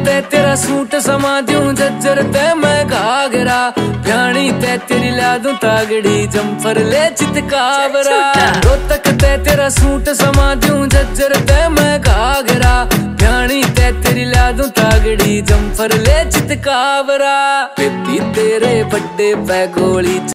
ते तेरा सूट समा दूं जज्जर ते मैं घाघरा, भ्याणी ते तेरी ला दूं तागड़ी जम्फर ले चितकावरा। रोहतक ते तेरा सूट समा दूं जज्जर ते मैं घाघरा, भ्याणी ते तेरी ला दूं तागड़ी जम्फर ले चितकावरा। बेबी तेरे बड्डे पे गोली